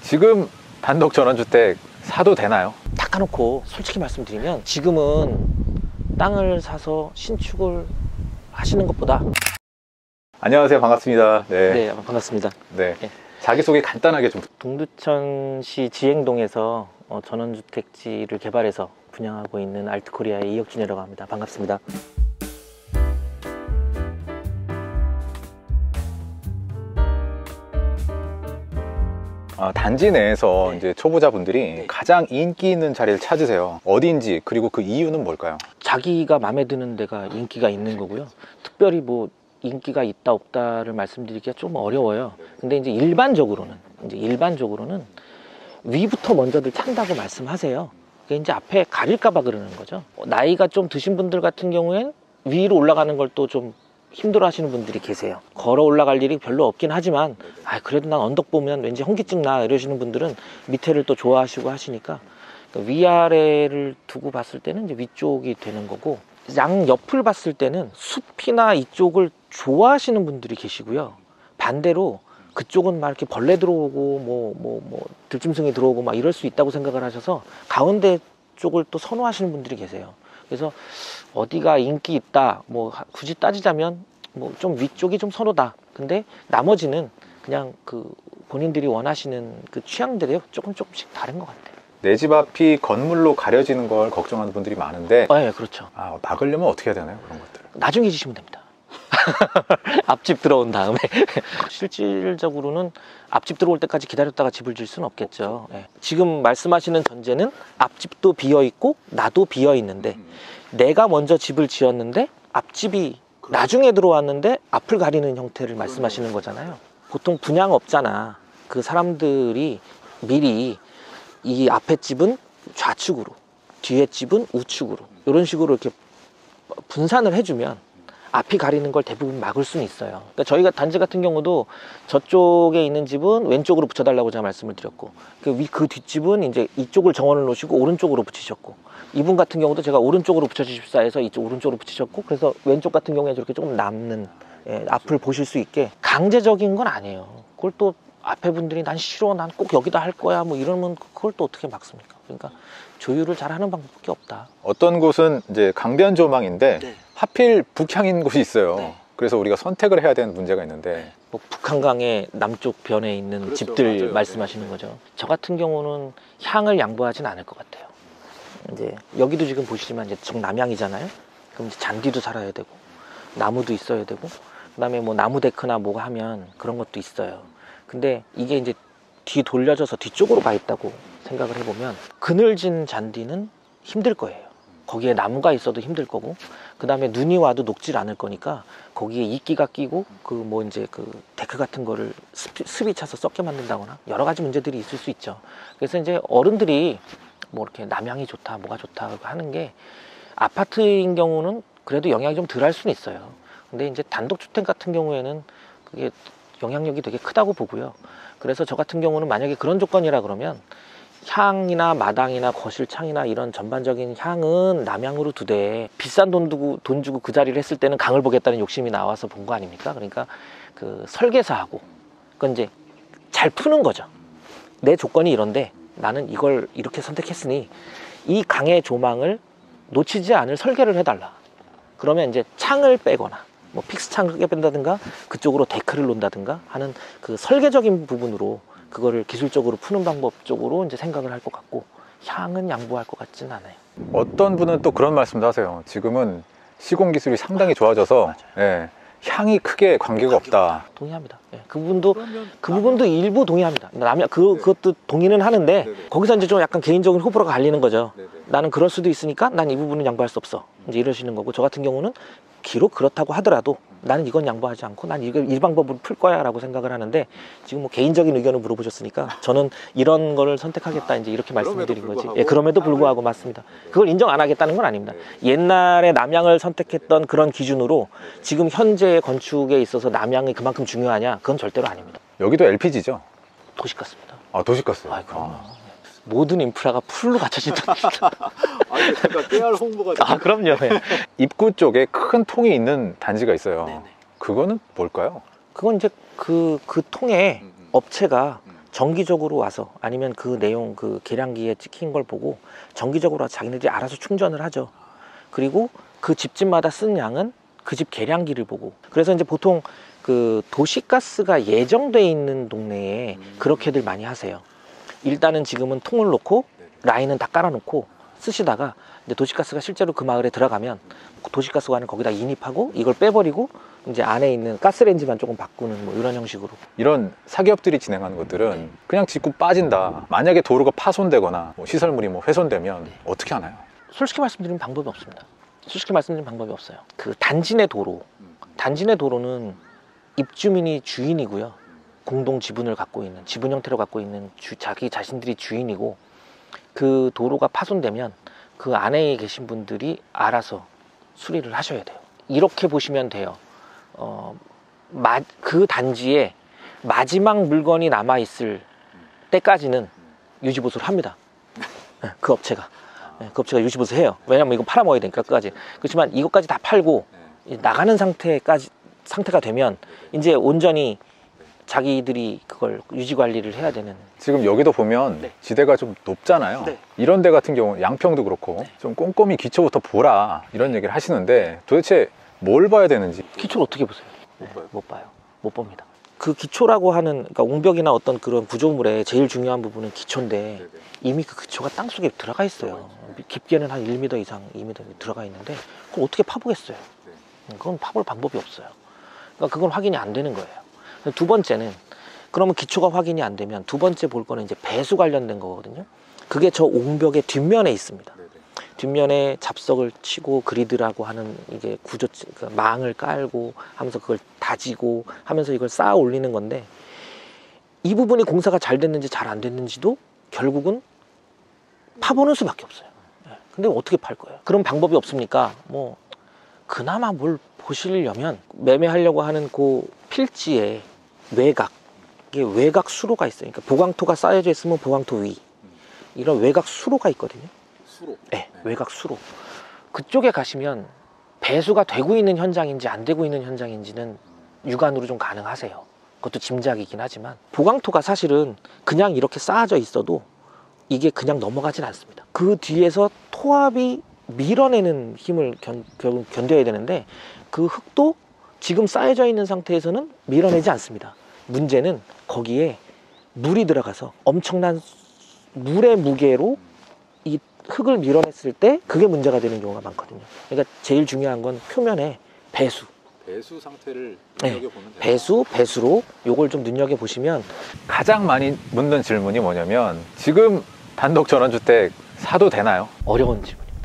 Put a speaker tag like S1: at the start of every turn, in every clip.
S1: 지금 단독 전원주택 사도 되나요?
S2: 닦아놓고 솔직히 말씀드리면 지금은 땅을 사서 신축을 하시는 것보다.
S1: 안녕하세요. 반갑습니다.
S2: 네, 반갑습니다.
S1: 네.
S2: 네.
S1: 자기소개 간단하게 좀.
S2: 동두천시 지행동에서 전원주택지를 개발해서 분양하고 있는 알트코리아의 이혁준이라고 합니다. 반갑습니다.
S1: 단지 내에서
S2: 네.
S1: 이제 초보자분들이
S2: 네.
S1: 가장 인기 있는 자리를 찾으세요. 어디인지, 그리고 그 이유는 뭘까요?
S2: 자기가 마음에 드는 데가 인기가 있는 거고요. 특별히 뭐 인기가 있다 없다를 말씀드리기가 좀 어려워요. 근데 이제 일반적으로는 위부터 먼저들 찬다고 말씀하세요. 그게 이제 앞에 가릴까봐 그러는 거죠. 나이가 좀 드신 분들 같은 경우엔 위로 올라가는 걸 또 좀 힘들어 하시는 분들이 계세요. 걸어 올라갈 일이 별로 없긴 하지만 그래도 난 언덕 보면 왠지 현기증 나 이러시는 분들은 밑에를 또 좋아하시고 하시니까 위아래를 두고 봤을 때는 이제 위쪽이 되는 거고, 양 옆을 봤을 때는 숲이나 이쪽을 좋아하시는 분들이 계시고요. 반대로 그쪽은 막 이렇게 벌레 들어오고 들짐승이 들어오고 막 이럴 수 있다고 생각을 하셔서 가운데 쪽을 또 선호하시는 분들이 계세요. 그래서 어디가 인기 있다, 굳이 따지자면 좀 위쪽이 좀 선호다. 근데 나머지는 그냥 그 본인들이 원하시는 그 취향들이 조금씩 다른 것 같아요.
S1: 내 집 앞이 건물로 가려지는 걸 걱정하는 분들이 많은데,
S2: 네, 그렇죠.
S1: 막으려면 어떻게 해야 되나요? 그런 것들.
S2: 나중에 지시면 됩니다. 앞집 들어온 다음에. 실질적으로는 앞집 들어올 때까지 기다렸다가 집을 질 수는 없겠죠. 네. 지금 말씀하시는 전제는 앞집도 비어있고 나도 비어있는데, 내가 먼저 집을 지었는데 앞집이 나중에 들어왔는데 앞을 가리는 형태를 말씀하시는 거잖아요. 보통 분양업자나 그 사람들이 미리 이 앞에 집은 좌측으로, 뒤에 집은 우측으로 이런 식으로 이렇게 분산을 해주면 앞이 가리는 걸 대부분 막을 수는 있어요. 그러니까 저희가 단지 같은 경우도 저쪽에 있는 집은 왼쪽으로 붙여달라고 제가 말씀을 드렸고, 그 뒷집은 이제 이쪽을 정원을 놓으시고 오른쪽으로 붙이셨고, 이분 같은 경우도 제가 오른쪽으로 붙여주십사 해서 이쪽 오른쪽으로 붙이셨고, 그래서 왼쪽 같은 경우에 저렇게 조금 남는, 앞을 보실 수 있게 강제적인 건 아니에요. 그걸 또 앞에 분들이 난 싫어, 난 꼭 여기다 할 거야 이러면 그걸 또 어떻게 막습니까? 그러니까 조율을 잘 하는 방법밖에 없다.
S1: 어떤 곳은 이제 강변 조망인데
S2: 네.
S1: 하필 북향인 곳이 있어요.
S2: 네.
S1: 그래서 우리가 선택을 해야 되는 문제가 있는데,
S2: 북한강의 남쪽 변에 있는
S1: 그렇죠,
S2: 집들
S1: 맞아요.
S2: 말씀하시는 거죠. 저 같은 경우는 향을 양보하진 않을 것 같아요. 이제 여기도 지금 보시지만 이제 정남향이잖아요. 그럼 이제 잔디도 살아야 되고 나무도 있어야 되고, 그다음에 나무 데크나 뭐가 하면 그런 것도 있어요. 근데 이게 이제 뒤 돌려져서 뒤쪽으로 가 있다고 생각을 해보면 그늘진 잔디는 힘들 거예요. 거기에 나무가 있어도 힘들 거고, 그 다음에 눈이 와도 녹질 않을 거니까 거기에 이끼가 끼고 이제 그 데크 같은 거를 습이 차서 썩게 만든다거나 여러 가지 문제들이 있을 수 있죠. 그래서 이제 어른들이 이렇게 남향이 좋다, 뭐가 좋다 하는 게, 아파트인 경우는 그래도 영향이 좀 덜 할 수는 있어요. 근데 이제 단독주택 같은 경우에는 그게 영향력이 되게 크다고 보고요. 그래서 저 같은 경우는 만약에 그런 조건이라 그러면 향이나 마당이나 거실 창이나 이런 전반적인 향은 남향으로 두되, 비싼 돈 주고 그 자리를 했을 때는 강을 보겠다는 욕심이 나와서 본 거 아닙니까? 그러니까 그 설계사하고 그건 이제 잘 푸는 거죠. 내 조건이 이런데 나는 이걸 이렇게 선택했으니 이 강의 조망을 놓치지 않을 설계를 해달라. 그러면 이제 창을 빼거나 픽스 창을 뺀다든가 그쪽으로 데크를 놓는다든가 하는 그 설계적인 부분으로 그거를 기술적으로 푸는 방법 쪽으로 이제 생각을 할 것 같고, 향은 양보할 것 같지는 않아요.
S1: 어떤 분은 또 그런 말씀도 하세요. 지금은 시공 기술이 상당히 좋아져서 향이 크게 관계가 없다.
S2: 동의합니다. 그 부분도 일부 동의합니다. 그것도 동의는 하는데, 거기서 이제 좀 약간 개인적인 호불호가 갈리는 거죠. 나는 그럴 수도 있으니까 난 이 부분은 양보할 수 없어, 이제 이러시는 거고, 저 같은 경우는 비록 그렇다고 하더라도 나는 이건 양보하지 않고 난 이 방법으로 풀 거야 라고 생각을 하는데, 지금 개인적인 의견을 물어보셨으니까 저는 이런 거를 선택하겠다, 이제 이렇게 말씀을 드린 거지. 그럼에도 불구하고 맞습니다. 그걸 인정 안 하겠다는 건 아닙니다. 옛날에 남향을 선택했던 그런 기준으로 지금 현재 건축에 있어서 남향이 그만큼 중요하냐? 그건 절대로 아닙니다.
S1: 여기도 LPG죠?
S2: 도시가스입니다.
S1: 도시가스.
S2: 그럼요. 모든 인프라가 풀로 갖춰진다.
S1: 제가 깨알 홍보가.
S2: 그럼요.
S1: 입구 쪽에 큰 통이 있는 단지가 있어요.
S2: 네네.
S1: 그거는 뭘까요?
S2: 그건 이제 그 통에 업체가 정기적으로 와서 아니면 그 내용 그 계량기에 찍힌 걸 보고 정기적으로 와서 자기네들이 알아서 충전을 하죠. 그리고 그 집집마다 쓴 양은 그 집 계량기를 보고. 그래서 이제 보통 그 도시가스가 예정돼 있는 동네에 그렇게들 많이 하세요. 일단은 지금은 통을 놓고 라인은 다 깔아놓고 쓰시다가 이제 도시가스가 실제로 그 마을에 들어가면 도시가스관을 거기다 인입하고 이걸 빼버리고 이제 안에 있는 가스레인지만 조금 바꾸는 뭐 이런 형식으로.
S1: 이런 사기업들이 진행하는 것들은 그냥 짓고 빠진다. 만약에 도로가 파손되거나 뭐 시설물이 뭐 훼손되면 어떻게 하나요?
S2: 솔직히 말씀드리면 방법이 없습니다. 솔직히 말씀드리면 방법이 없어요. 그 단지 내 도로는 입주민이 주인이고요. 공동 지분을 갖고 있는, 지분 형태로 갖고 있는 자기 자신들이 주인이고, 그 도로가 파손되면 그 안에 계신 분들이 알아서 수리를 하셔야 돼요. 이렇게 보시면 돼요. 그 단지에 마지막 물건이 남아있을 때까지는 유지보수를 합니다. 그 업체가. 그 업체가 유지보수 해요. 왜냐면 이거 팔아먹어야 되니까 끝까지. 그렇지만 이것까지 다 팔고 나가는 상태가 되면 이제 온전히 자기들이 그걸 유지관리를 해야 되는.
S1: 지금 여기도 보면
S2: 네.
S1: 지대가 좀 높잖아요.
S2: 네.
S1: 이런 데 같은 경우 양평도 그렇고
S2: 네.
S1: 좀 꼼꼼히 기초부터 보라 이런 얘기를 하시는데 도대체 뭘 봐야 되는지.
S2: 기초를 어떻게 보세요?
S1: 못 봐요.
S2: 못 봐요. 못 봅니다. 그 기초라고 하는, 그러니까 옹벽이나 어떤 그런 구조물의 제일 중요한 부분은 기초인데 이미 그 기초가 땅속에 들어가 있어요. 깊게는 한 1m 이상, 2m 들어가 있는데 그걸 어떻게 파보겠어요? 그건 파볼 방법이 없어요. 그러니까 그건 확인이 안 되는 거예요. 두 번째는, 그러면 기초가 확인이 안 되면 두 번째 볼 거는 이제 배수 관련된 거거든요. 그게 저 옹벽의 뒷면에 있습니다. 뒷면에 잡석을 치고 그리드라고 하는 이게 구조, 그 망을 깔고 하면서 그걸 다지고 하면서 이걸 쌓아 올리는 건데, 이 부분이 공사가 잘 됐는지 잘 안 됐는지도 결국은 파보는 수밖에 없어요. 근데 어떻게 팔 거예요? 그런 방법이 없으니까 뭐 그나마 뭘 보시려면 매매하려고 하는 그 필지에 외곽, 이게 외곽 수로가 있어요. 그러니까 보강토가 쌓여져 있으면 보강토 위, 이런 외곽 수로가 있거든요.
S1: 수로?
S2: 네, 외곽 수로. 그쪽에 가시면 배수가 되고 있는 현장인지 안 되고 있는 현장인지는 육안으로 좀 가능하세요. 그것도 짐작이긴 하지만 보강토가 사실은 그냥 이렇게 쌓아져 있어도 이게 그냥 넘어가진 않습니다. 그 뒤에서 토합이 밀어내는 힘을 견뎌야 되는데 그 흙도 지금 쌓여져 있는 상태에서는 밀어내지 않습니다. 문제는 거기에 물이 들어가서 엄청난 물의 무게로 이 흙을 밀어냈을 때 그게 문제가 되는 경우가 많거든요. 그러니까 제일 중요한 건 표면에 배수
S1: 상태를
S2: 눈여겨보면 돼요. 배수로 요걸 좀 눈여겨보시면.
S1: 가장 많이 묻는 질문이 뭐냐면 지금 단독 전원주택 사도 되나요?
S2: 어려운 질문입니다.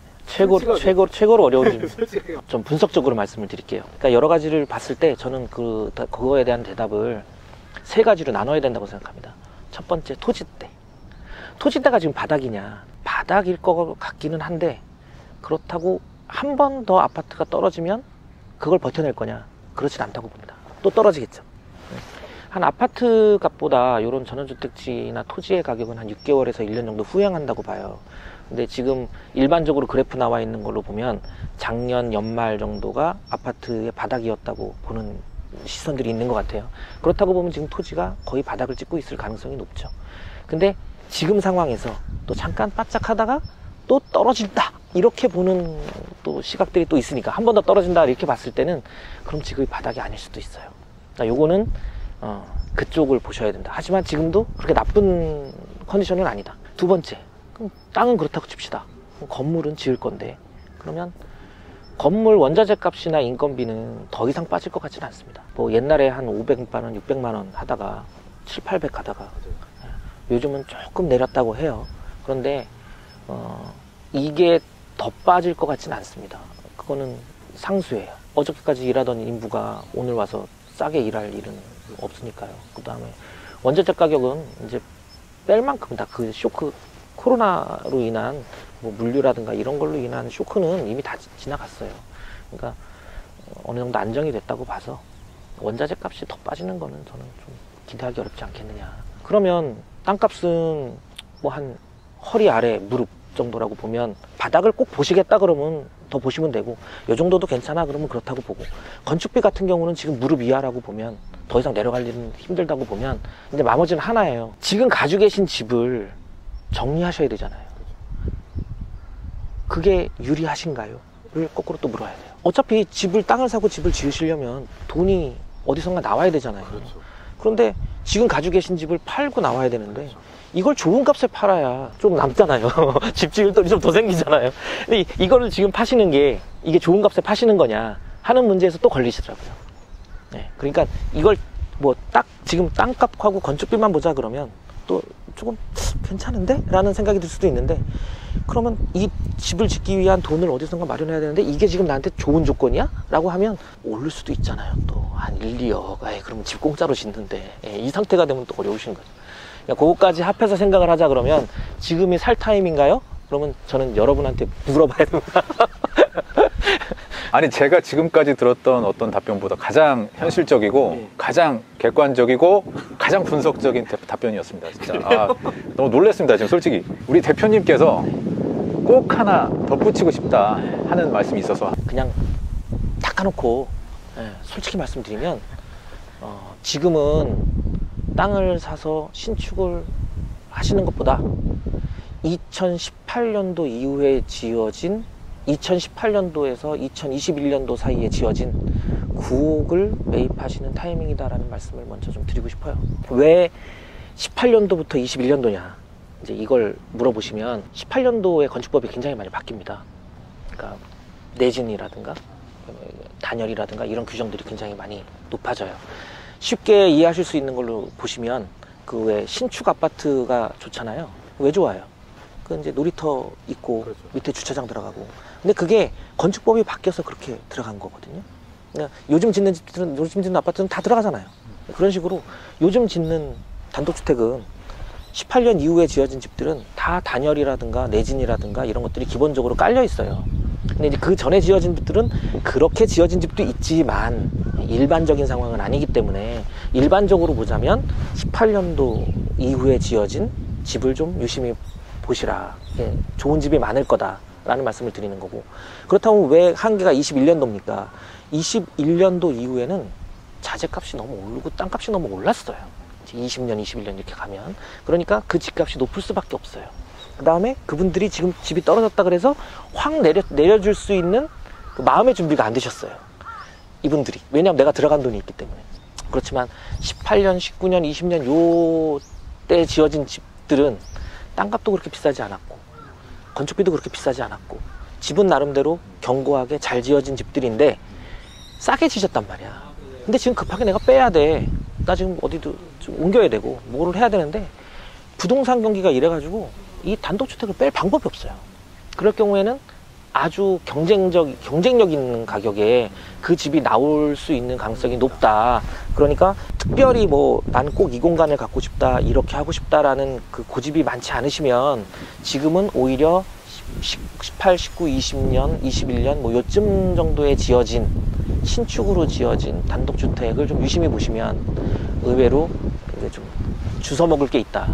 S2: 최고로 어려운 질문. 좀 분석적으로 말씀을 드릴게요. 그러니까 여러 가지를 봤을 때 저는 그거에 대한 대답을 세 가지로 나눠야 된다고 생각합니다. 첫 번째, 토지대. 토지대가 지금 바닥이냐? 바닥일 것 같기는 한데 그렇다고 한 번 더 아파트가 떨어지면 그걸 버텨낼 거냐? 그렇진 않다고 봅니다. 또 떨어지겠죠. 한 아파트 값보다 이런 전원주택지나 토지의 가격은 한 6개월에서 1년 정도 후행한다고 봐요. 근데 지금 일반적으로 그래프 나와 있는 걸로 보면 작년 연말 정도가 아파트의 바닥이었다고 보는 시선들이 있는 것 같아요. 그렇다고 보면 지금 토지가 거의 바닥을 찍고 있을 가능성이 높죠. 근데 지금 상황에서 또 잠깐 바짝 하다가 또 떨어진다, 이렇게 보는 또 시각들이 또 있으니까 한 번 더 떨어진다 이렇게 봤을 때는 그럼 지금이 바닥이 아닐 수도 있어요. 그러니까 요거는 그쪽을 보셔야 된다. 하지만 지금도 그렇게 나쁜 컨디션은 아니다. 두 번째, 그럼 땅은 그렇다고 칩시다. 그럼 건물은 지을 건데 그러면 건물 원자재 값이나 인건비는 더 이상 빠질 것 같지는 않습니다. 뭐 옛날에 한 500만 원, 600만 원 하다가 7, 800 가다가 요즘은 조금 내렸다고 해요. 그런데 이게 더 빠질 것 같지는 않습니다. 그거는 상수예요. 어저께까지 일하던 인부가 오늘 와서 싸게 일할 일은 없으니까요. 그 다음에 원자재 가격은 이제 뺄 만큼 다 그 쇼크, 코로나로 인한 뭐 물류라든가 이런 걸로 인한 쇼크는 이미 다 지나갔어요. 그러니까 어느 정도 안정이 됐다고 봐서 원자재 값이 더 빠지는 거는 저는 좀 기대하기 어렵지 않겠느냐. 그러면 땅값은 뭐 한 허리 아래 무릎 정도라고 보면, 바닥을 꼭 보시겠다 그러면 더 보시면 되고, 요 정도도 괜찮아 그러면 그렇다고 보고, 건축비 같은 경우는 지금 무릎 이하라고 보면 더 이상 내려갈 일은 힘들다고 보면 이제 나머지는 하나예요. 지금 가지고 계신 집을 정리하셔야 되잖아요. 그게 유리하신가요? 를 거꾸로 또 물어야 돼요. 어차피 땅을 사고 집을 지으시려면 돈이 어디선가 나와야 되잖아요. 그런데 지금 가지고 계신 집을 팔고 나와야 되는데 이걸 좋은 값에 팔아야 좀 남잖아요. 집 지을 돈이 좀 더 생기잖아요. 근데 이거를 지금 파시는 게 이게 좋은 값에 파시는 거냐 하는 문제에서 또 걸리시더라고요. 네, 그러니까 이걸 뭐 딱 지금 땅값하고 건축비만 보자 그러면 또 조금 괜찮은데? 라는 생각이 들 수도 있는데, 그러면 이 집을 짓기 위한 돈을 어디선가 마련해야 되는데 이게 지금 나한테 좋은 조건이야? 라고 하면 오를 수도 있잖아요. 또 한 1, 2억. 그러면 집 공짜로 짓는데 이 상태가 되면 또 어려우신 거죠. 그러니까 그거까지 합해서 생각을 하자 그러면 지금이 살 타임인가요? 그러면 저는 여러분한테 물어봐야 됩니다.
S1: 아니, 제가 지금까지 들었던 어떤 답변보다 가장 현실적이고
S2: 네.
S1: 가장 객관적이고 가장 분석적인 답변이었습니다. 진짜 너무 놀랐습니다. 지금 솔직히 우리 대표님께서 꼭 하나 덧붙이고 싶다 하는 말씀이 있어서
S2: 그냥 닦아놓고 솔직히 말씀드리면 지금은 땅을 사서 신축을 하시는 것보다 2018년도 이후에 지어진 2018년도에서 2021년도 사이에 지어진 9억을 매입하시는 타이밍이다라는 말씀을 먼저 좀 드리고 싶어요. 왜 18년도부터 21년도냐, 이제 이걸 물어보시면 18년도에 건축법이 굉장히 많이 바뀝니다. 그러니까 내진이라든가 단열이라든가 이런 규정들이 굉장히 많이 높아져요. 쉽게 이해하실 수 있는 걸로 보시면 그 왜 신축 아파트가 좋잖아요. 왜 좋아요? 그 이제 놀이터 있고 그렇죠. 밑에 주차장 들어가고. 근데 그게 건축법이 바뀌어서 그렇게 들어간 거거든요. 그러니까 요즘 짓는 집들은, 요즘 짓는 아파트는 다 들어가잖아요. 그런 식으로 요즘 짓는 단독주택은 18년 이후에 지어진 집들은 다 단열이라든가 내진이라든가 이런 것들이 기본적으로 깔려 있어요. 근데 이제 그 전에 지어진 집들은 그렇게 지어진 집도 있지만 일반적인 상황은 아니기 때문에 일반적으로 보자면 18년도 이후에 지어진 집을 좀 유심히 보시라. 좋은 집이 많을 거다라는 말씀을 드리는 거고, 그렇다면 왜 한계가 21년도입니까? 21년도 이후에는 자재값이 너무 오르고 땅값이 너무 올랐어요. 20년, 21년 이렇게 가면. 그러니까 그 집값이 높을 수밖에 없어요. 그 다음에 그분들이 지금 집이 떨어졌다 그래서 확 내려줄 수 있는 그 마음의 준비가 안 되셨어요. 이분들이. 왜냐하면 내가 들어간 돈이 있기 때문에. 그렇지만 18년, 19년, 20년 요 때 지어진 집들은 땅값도 그렇게 비싸지 않았고 건축비도 그렇게 비싸지 않았고 집은 나름대로 견고하게 잘 지어진 집들인데 싸게 지셨단 말이야. 근데 지금 급하게 내가 빼야 돼. 나 지금 어디도 좀 옮겨야 되고 뭐를 해야 되는데 부동산 경기가 이래가지고 이 단독주택을 뺄 방법이 없어요. 그럴 경우에는 아주 경쟁력 있는 가격에 그 집이 나올 수 있는 가능성이 높다. 그러니까 특별히 뭐 나는 꼭 이 공간을 갖고 싶다, 이렇게 하고 싶다라는 그 고집이 많지 않으시면 지금은 오히려 18, 19, 20년, 21년 뭐 요쯤 정도에 지어진 신축으로 지어진 단독주택을 좀 유심히 보시면 의외로 이제 좀 주워 먹을 게 있다.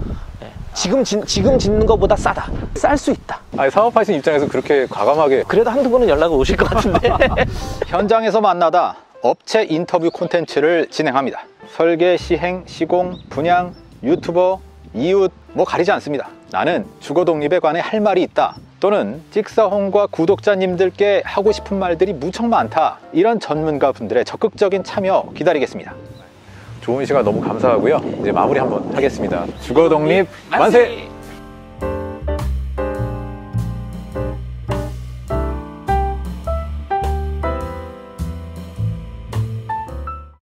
S2: 지금 짓는 것보다 싸다. 쌀 수 있다.
S1: 아니, 사업하시는 입장에서 그렇게 과감하게.
S2: 그래도 한두 번은 연락을 오실 것 같은데.
S1: 현장에서 만나다 업체 인터뷰 콘텐츠를 진행합니다. 설계, 시행, 시공, 분양, 유튜버, 이웃 뭐 가리지 않습니다. 나는 주거 독립에 관해 할 말이 있다, 또는 찍사홍과 구독자님들께 하고 싶은 말들이 무척 많다, 이런 전문가 분들의 적극적인 참여 기다리겠습니다. 좋은 시간 너무 감사하고요. 이제 마무리 한번 하겠습니다. 주거 독립 만세!